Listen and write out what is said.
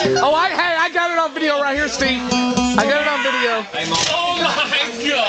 Oh, hey, I got it on video right here, Steve. I got it on video. Oh my God.